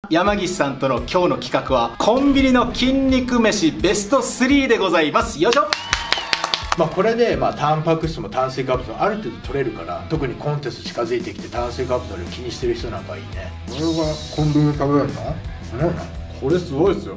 山岸さんとの今日の企画はコンビニの筋肉飯ベスト3でございます。よいしょ。 これでタンパク質も炭水化物もある程度取れるから、特にコンテスト近づいてきて炭水化物の量気にしてる人なんかいいね。 これがコンビニで食べれるの？これすごいですよ。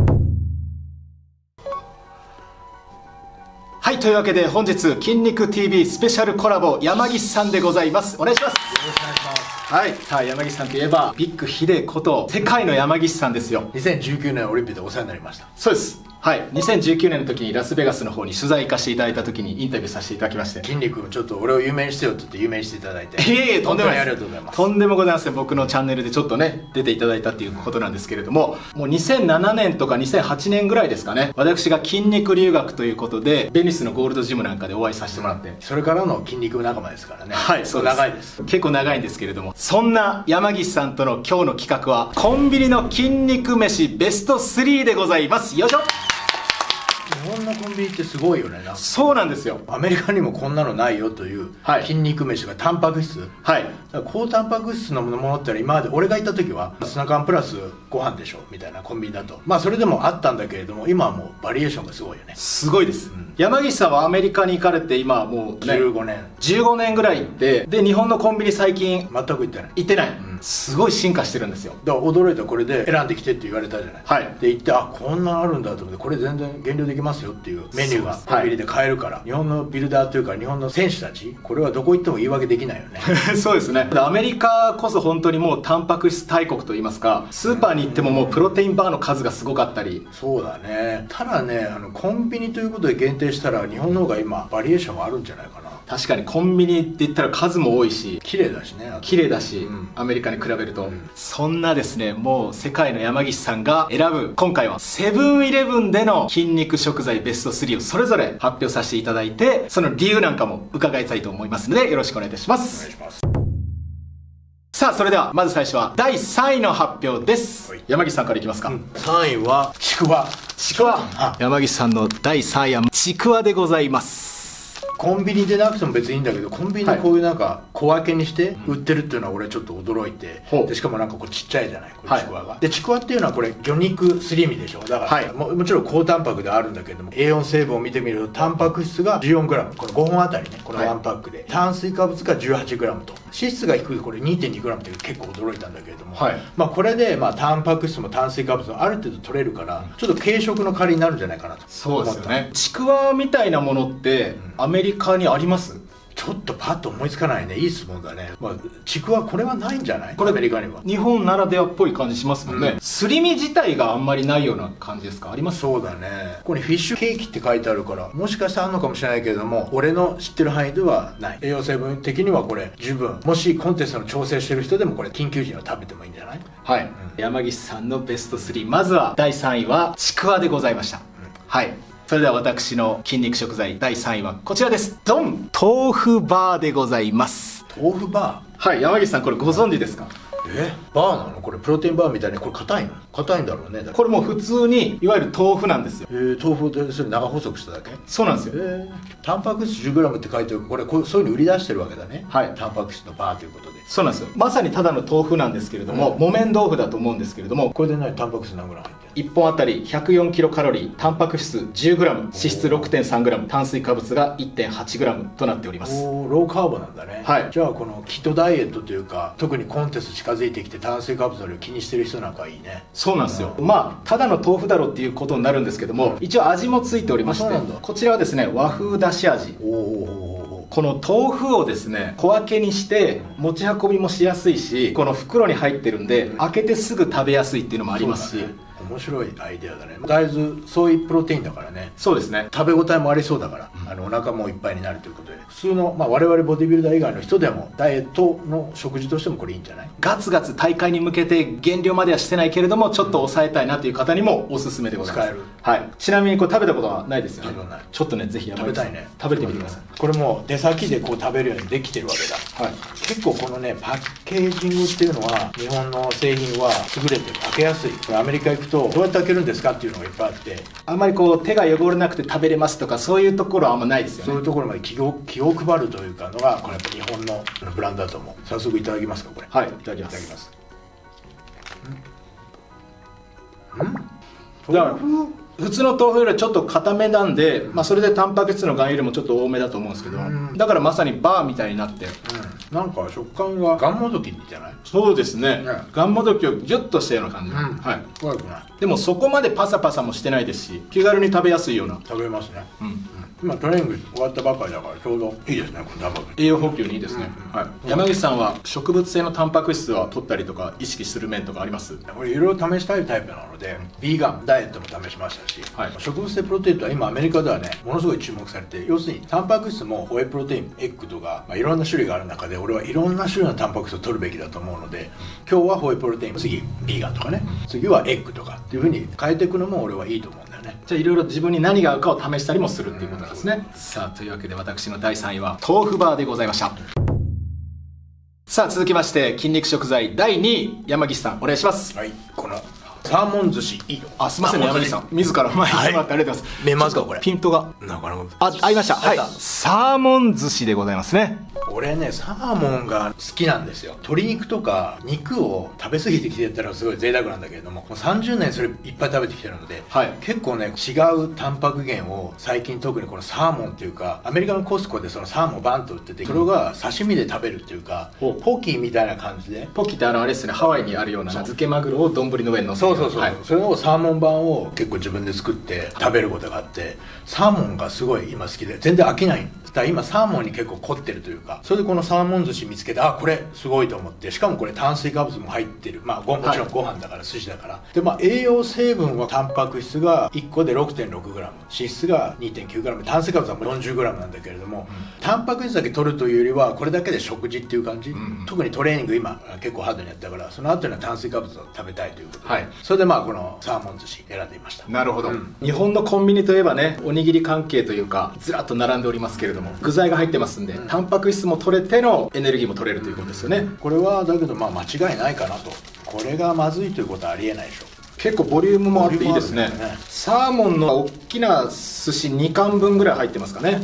はい、というわけで本日筋肉 TV スペシャルコラボ山岸さんでございます。お願いします。よろしくお願いします。はい、さあ山岸さんといえばビッグヒデこと世界の山岸さんですよ。 2019年オリンピックでお世話になりました。 そうです。はい、2019年の時にラスベガスの方に取材行かせていただいた時にインタビューさせていただきまして、 筋肉ちょっと俺を有名にしてよって言って有名にしていただいて、 いえいえ、とんでもないです。 ありがとうございます。 とんでもございません。僕のチャンネルでちょっとね出ていただいたっていうことなんですけれども、もう2007年とか2008年ぐらいですかね、私が筋肉留学ということでベニスのゴールドジムなんかでお会いさせてもらって、 それからの筋肉仲間ですからね。 はい、そうです。 長いです。 結構長いんですけれども、そんな山岸さんとの今日の企画はコンビニの筋肉飯ベスト3でございます。よいしょ。 日本のコンビニってすごいよね。 そうなんですよ。 アメリカにもこんなのないよという筋肉飯がタンパク質、 はい、 高タンパク質のものって今まで俺がいた時はツナ缶プラスご飯でしょみたいなコンビニだと、それでもあったんだけれども、今はもうバリエーションがすごいよね。 すごいです、山岸さんはアメリカに行かれて今もう、15年ぐらい行って、で日本のコンビニ最近全く行ってない、 すごい進化してるんですよ。 だから驚いた。これで選んできてって言われたじゃない、 はい、 で行って、こんなあるんだと思って、これ全然減量できますよっていうメニューがコンビニで買えるから、日本のビルダーというか日本の選手たち、これはどこ行っても言い訳できないよね。 そうですね。アメリカこそ本当にもうタンパク質大国といいますか、スーパーに行ってももうプロテインバーの数がすごかったり。 そうだね。ただね、コンビニということで限定したら日本の方が今バリエーションがあるんじゃないかな。 確かにコンビニって言ったら数も多いし綺麗だしね。 綺麗だし、アメリカに比べると、そんなですね、もう世界の山岸さんが選ぶ今回はセブンイレブンでの筋肉食材ベスト3をそれぞれ発表させていただいて、その理由なんかも伺いたいと思いますのでよろしくお願いいたします。 お願いします。 さあ、それではまず最初は第3位の発表です。山岸さんからいきますか。 3位はちくわ。 ちくわ。山岸さんの第3位はちくわでございます。 コンビニでなくても別にいいんだけど、コンビニでこういうなんか小分けにして売ってるっていうのは俺ちょっと驚いて、でしかもなんかこうちっちゃいじゃない、これちくわが。でちくわっていうのはこれ魚肉すり身でしょ。だから、もちろん高タンパクであるんだけども、A4 成分を見てみるとタンパク質が 14g、 この5本あたりね、この1パックで、炭水化物が 18g と、脂質が低いこれ 2.2g って結構驚いたんだけれども、これでタンパク質も炭水化物もある程度取れるから、ちょっと軽食の代わりになるんじゃないかなと。 そうですよね。ちくわみたいなものってアメリカにあります？ ちょっとパッと思いつかないね。いい質問だね。ちくわこれはないんじゃない？これアメリカには。 日本ならではっぽい感じしますもんね。すり身自体があんまりないような感じですか？あります？ そうだね。ここにフィッシュケーキって書いてあるから、もしかしたらあるのかもしれないけれども、俺の知ってる範囲ではない。栄養成分的にはこれ十分、もしコンテストの調整してる人でもこれ緊急時には食べてもいいんじゃない？ はい、山岸さんのベスト3、まずは第3位はちくわでございました。はい、それでは私の筋肉食材第3位はこちらです。ドン！豆腐バーでございます。 豆腐バー？はい、 山岸さんこれご存知ですか？ バーなの？これプロテインバーみたいに、これ硬いの？硬いんだろうね。 これもう普通にいわゆる豆腐なんですよ。 豆腐でそれ長細くしただけ？ そうなんですよ。 タンパク質 10g って書いてある。これそういうの売り出してるわけだね。 はい、 タンパク質のバーということで。 そうなんですよ。まさにただの豆腐なんですけれども、木綿豆腐だと思うんですけれども、 これでタンパク質何 g 入ってる ？1本あたり104キロカロリー、タンパク質 10g、脂質 6.3g、炭水化物が 1.8g となっております。 ローカーボなんだね。はい。じゃあこのキットダイエットというか、特にコンテスト近づいてきて炭水化物の量気にしてる人なんかはいいね。 そうなんですよ。ただの豆腐だろうっていうことになるんですけども、一応味もついておりまして、こちらはですね、和風だし味。この豆腐をですね、小分けにして持ち運びもしやすいし、この袋に入ってるんで開けてすぐ食べやすいっていうのもありますし、 面白いアイデアだね。大豆ソイプロテインだからね。 そうですね。 食べ応えもありそうだから、お腹もいっぱいになるということで、普通の、我々ボディビルダー以外の人でもダイエットの食事としてもこれいいんじゃない？ガツガツ大会に向けて減量まではしてないけれども、ちょっと抑えたいなという方にもおすすめでございます。使える。はい。ちなみにこれ食べたことはないですよね？ちょっとね、ぜひ食べたいね。 食べてみてください。 これも出先でこう食べるようにできてるわけだ。はい。結構このね、パッケージングっていうのは日本の製品は優れてる。開けやすい。これアメリカ行くとどうやって開けるんですかっていうのがいっぱいあって、 あんまりこう手が汚れなくて食べれますとかそういうところはあんまないですよね。 そういうところまで気を配るというかのが、これやっぱ日本のブランドだと思う。早速いただきますか、これ。 はい、いただきます。 だから普通の豆腐よりちょっと固めなんで、それでタンパク質の含有量もちょっと多めだと思うんですけど、だからまさにバーみたいになって、 なんか食感ががんもどきじゃない？ そうですね、がんもどきをギュッとしたような感じ、 怖くない。 でもそこまでパサパサもしてないですし、気軽に食べやすいような。 食べますね。今トレーニング終わったばかりだからちょうどいいですね、このタンパク質。 栄養補給にいいですね。山口さんは植物性のタンパク質は取ったりとか意識する面とかあります？ 俺いろいろ試したいタイプなので、ビーガンダイエットも試しましたし、植物性プロテインとは今アメリカではねものすごい注目されて、要するにタンパク質もホエイプロテイン、エッグとか、いろんな種類がある中で俺はいろんな種類のタンパク質を取るべきだと思うので、今日はホエイプロテイン、次ビーガンとかね、次はエッグとかっていうふうに変えていくのも俺はいいと思うんだよね。 じゃあいろいろ自分に何が合うかを試したりもするっていうことなんですね。さあというわけで私の第3位は豆腐バーでございました。さあ続きまして筋肉食材第2位、山岸さんお願いします。 はい、このサーモン寿司いいよ。 すいませんね、山岸さん自ら前に来てもらってありがとうございます。 見えますかこれ？ ピントがなかなか合いました。はい、サーモン寿司でございますね。 俺ねサーモンが好きなんですよ。鶏肉とか肉を食べ過ぎてきてたらすごい贅沢なんだけれども、もう30年それいっぱい食べてきてるので、結構ね違うタンパク源を最近特にこのサーモンっていうか、アメリカのコスコでそのサーモンバンと売ってて、それが刺身で食べるっていうか、ポキみたいな感じで。 ポキってあれですね、ハワイにあるような漬けマグロを丼の上に乗せて、 それをサーモン版を結構自分で作って食べることがあって、サーモンがすごい今好きで全然飽きない。だから今サーモンに結構凝ってるというか、それでこのサーモン寿司見つけて、これすごいと思って、しかもこれ炭水化物も入ってる、もちろんご飯だから寿司だから、で栄養成分はタンパク質が1個で 6.6g、 脂質が 2.9g、 炭水化物は 40g なんだけれども、タンパク質だけ取るというよりはこれだけで食事っていう感じ、特にトレーニング今結構ハードにやったから、その後には炭水化物を食べたいということで、それでこのサーモン寿司選んでいました。 なるほど、日本のコンビニといえばね、おにぎり関係というかずらっと並んでおりますけれども、具材が入ってますんで、タンパク質も取れてのエネルギーも取れるということですよね。 これはだけど間違いないかなと。これがまずいということはありえないでしょ。 結構ボリュームもあっていいですね。サーモンの大きな寿司2貫分ぐらい入ってますかね。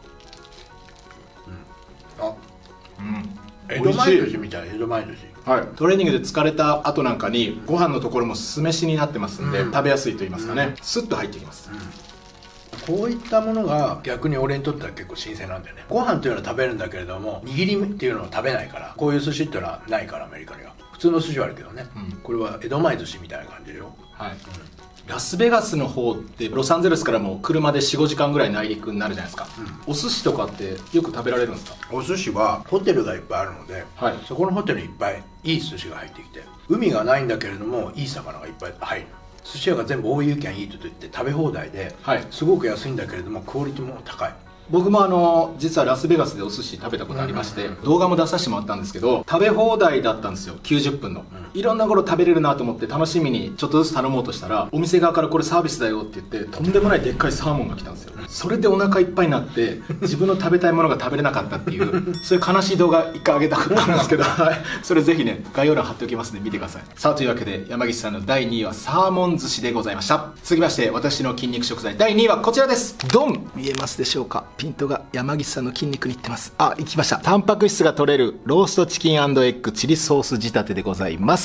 江戸前寿司みたい。江戸前寿司、 トレーニングで疲れた後なんかにご飯のところも酢飯になってますんで、食べやすいと言いますかね、スッと入ってきます。 こういったものが逆に俺にとっては結構新鮮なんだよね。ご飯というのは食べるんだけれども、握りっていうのは食べないから、こういう寿司っていうのはないから、アメリカには普通の寿司はあるけどね、これは江戸前寿司みたいな感じでしょ。ラスベガスの方ってロサンゼルスからも車で 4,5 時間ぐらい内陸になるじゃないですか、お寿司とかってよく食べられるんですか？ お寿司はホテルがいっぱいあるので、そこのホテルにいっぱいいい寿司が入ってきて、海がないんだけれどもいい魚がいっぱい入る。寿司屋が全部オーユーキャンイートといって食べ放題で、すごく安いんだけれどもクオリティも高い。 僕も実はラスベガスでお寿司食べたことありまして、動画も出させてもらったんですけど、食べ放題だったんですよ。90分の、いろんな頃食べれるなと思って楽しみにちょっとずつ頼もうとしたら、お店側からこれサービスだよって言って、とんでもないでっかいサーモンが来たんですよ。それでお腹いっぱいになって自分の食べたいものが食べれなかったっていうそういう悲しい動画1回上げたことあるんですけどそれぜひね概要欄貼っておきますので見てください。さあというわけで山岸さんの第2位はサーモン寿司でございました。続きまして私の筋肉食材第2位はこちらです。ドン！見えますでしょうか？ピントが山岸さんの筋肉にいってます。いきました。タンパク質が取れるローストチキン&エッグチリソース仕立てでございます。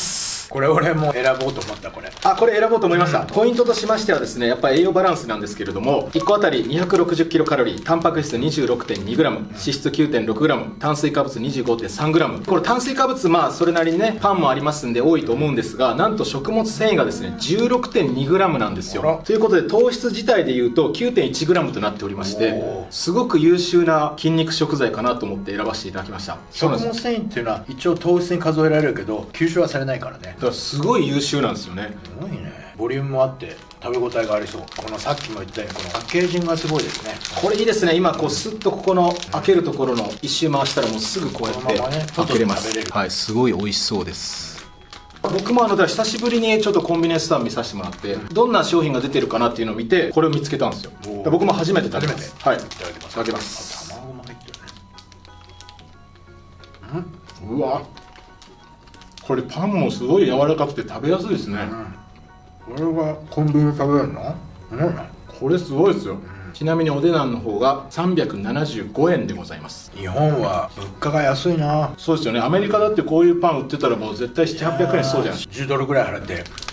これ俺も選ぼうと思った。これ選ぼうと思いました。ポイントとしましてはですね、やっぱり栄養バランスなんですけれども、1個あたり260キロカロリー、タンパク質 26.2g、 脂質 9.6g、 炭水化物 25.3g。 これ炭水化物それなりにねパンもありますんで多いと思うんですが、なんと食物繊維がですね 16.2g なんですよ。ということで糖質自体でいうと 9.1g となっておりまして、すごく優秀な筋肉食材かなと思って選ばせていただきました。 食物繊維っていうのは一応糖質に数えられるけど吸収はされないからね。 だからすごい優秀なんですよね。 すごいね。ボリュームもあって食べ応えがありそう。このさっきも言ったようにこのパッケージングがすごいですね。 これいいですね。今スッとここの開けるところの一周回したらもうすぐこうやって開けれます。すごい美味しそうです。僕も久しぶりにちょっとコンビニエンスストア見させてもらって、どんな商品が出てるかなっていうのを見てこれを見つけたんですよ。僕も初めて食べます。いただきます。 卵も入ってるね。 うわ、これパンもすごい柔らかくて食べやすいですね。 これはコンビニで食べれるの？ これすごいですよ。ちなみにお値段の方が375円でございます。 日本は物価が安いな。 そうですよね。アメリカだってこういうパン売ってたらもう絶対700、800円しそうじゃん。 10ドルぐらい払って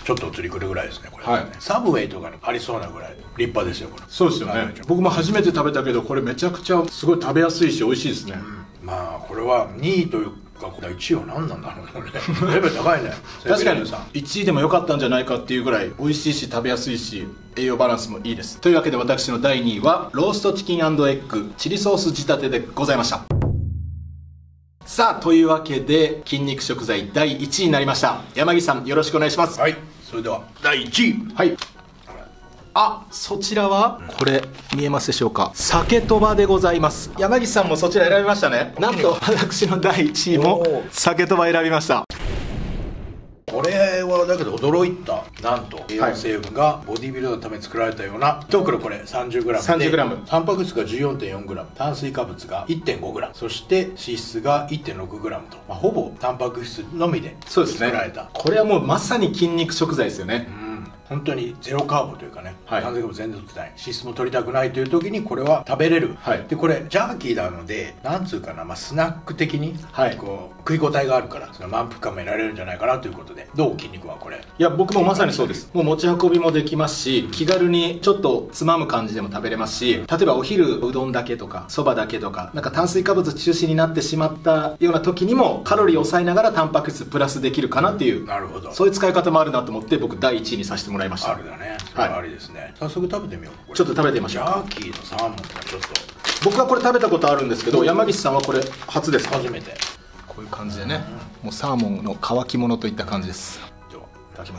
ちょっと釣り来るぐらいですねこれ、はい、サブウェイとかにありそうなぐらい立派ですよこれ。 そうですよね。僕も初めて食べたけどこれめちゃくちゃすごい食べやすいし美味しいですね、 まあこれは2位というか1位は何なんだろうねレベル高いね確かに1位でも良かったんじゃないかっていうぐらい美味しいし食べやすいし栄養バランスもいいです。というわけで私の第2位はローストチキン&エッグチリソース仕立てでございました。さあというわけで筋肉食材第1位になりました。山岸さんよろしくお願いします。 はい、それでは第1位。 はい、あ、そちらは、これ見えますでしょうか。鮭とばでございます。山岸さんもそちら選びましたね。なんと私の第1位も鮭とば選びました。 これはだけど驚いた。なんと栄養成分がボディビルダーのために作られたような1袋これ 30g で 30g タンパク質が 14.4g 炭水化物が 1.5g そして脂質が 1.6g と、ほぼタンパク質のみで作られた、 これはもうまさに筋肉食材ですよね。 本当にゼロカーボというかね、炭水化物全然取ってない、脂質も取りたくないという時にこれは食べれる、でこれジャーキーなのでなんつうかな、スナック的にこう食い応えがあるからその満腹感も得られるんじゃないかなということで。どう筋肉はこれ。 いや僕もまさにそうです。もう持ち運びもできますし気軽にちょっとつまむ感じでも食べれますし、例えばお昼うどんだけとかそばだけとかなんか炭水化物中心になってしまったような時にもカロリーを抑えながらタンパク質プラスできるかなっていう、 なるほど、 そういう使い方もあるなと思って僕第1位にさせてもらいました。 あるだね、ありですね。早速食べてみよう。 ちょっと食べてみましょう。 ジャーキーのサーモンがちょっと僕はこれ食べたことあるんですけど山岸さんはこれ初ですか。 初めて。 こういう感じでね、もうサーモンの乾き物といった感じです。 ではいただきます。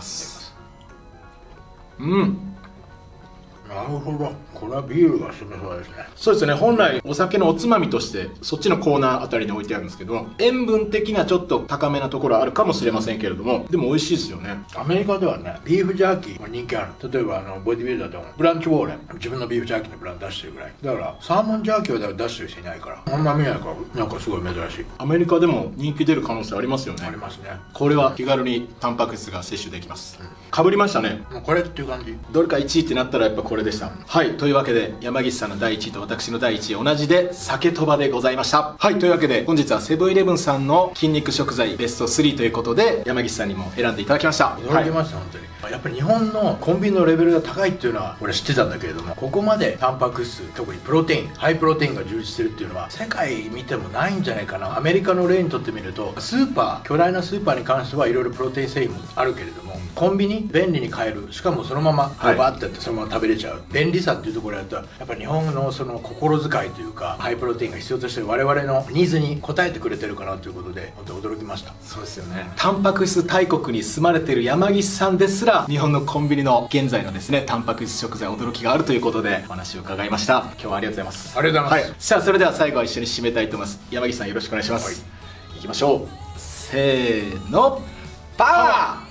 なるほど、これはビールが進めそうですね。 そうですね。本来お酒のおつまみとしてそっちのコーナーあたりに置いてあるんですけど、塩分的なちょっと高めなところはあるかもしれませんけれども、でも美味しいですよね。 アメリカではねビーフジャーキーも人気ある。例えばボディビルダーでもブランチウォーレン自分のビーフジャーキーのブランド出してるぐらいだからサーモンジャーキーは出してる人いないからあんま見ないから、なんかすごい珍しい。 アメリカでも人気出る可能性ありますよね。 ありますね。 これは気軽にタンパク質が摂取できます。かぶりましたね。 もうこれっていう感じ。 どれか1位ってなったらやっぱこれでした。はい、というわけで山岸さんの第1位と私の第1位同じで鮭とばでございました。はい、というわけで本日はセブンイレブンさんの筋肉食材ベスト3ということで山岸さんにも選んでいただきました。 驚きました、本当に。やっぱり日本のコンビニのレベルが高いっていうのは俺知ってたんだけれども、ここまでタンパク質特にプロテインハイプロテインが充実してるっていうのは世界見てもないんじゃないかな。アメリカの例にとってみるとスーパー巨大なスーパーに関してはいろいろプロテイン製品もあるけれども、コンビニ便利に買える、しかもそのままバーってやってそのまま食べれちゃう便利さっていうところだとやっぱり日本のその心遣いというかハイプロテインが必要としてる我々のニーズに応えてくれてるかなということで本当に驚きました。 そうですよね。タンパク質大国に住まれている山岸さんですら日本のコンビニの現在のですねタンパク質食材驚きがあるということでお話を伺いました。今日はありがとうございます。 ありがとうございます。 さあそれでは最後は一緒に締めたいと思います。山岸さんよろしくお願いします。いきましょう。せーの、パワー。